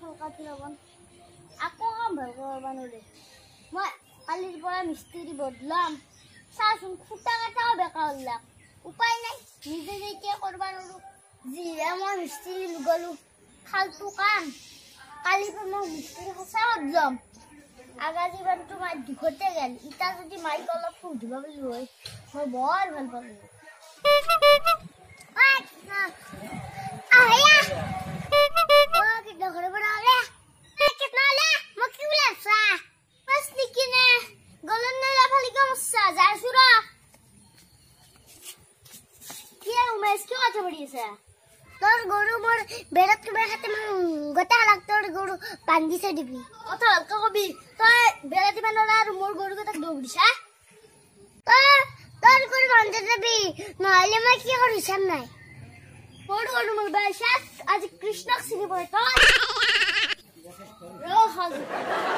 কাটি ল'ব আকৌ কাম ভাল কৰিব নোৱাৰে মই কালিৰ পৰা মিস্ত্ৰী বদলাম চাচোন খুটা কাটাও বেকাৰ ওলাক উপায় নাই নিজে যেতিয়া কৰিব নোৱাৰো যিহে মই মিস্ত্ৰী গ'লো ফালতু কাম কালিৰ পৰা মই মিস্ত্ৰী সঁচা বদলাম আগা জীৱনটো মই দুখতে গেল ইটা যদি মাইক অলপ সুধিব বুলি হয় মই বৰ ভাল পালো তোর গরু মোর বেড়াত তোমার হাতে গোটা লাগ তোর গরু বান্ধিছে দিবি কথা হালকা কবি তই বেড়াতি বান্ধা আর মোর গরু গোটা দৌড়িস তোর গরু বান্ধে যাবি নহলে মই কি করি হিসাব নাই মোর গরু মোর বাইশাত আজ কৃষ্ণক চিনি পাই তই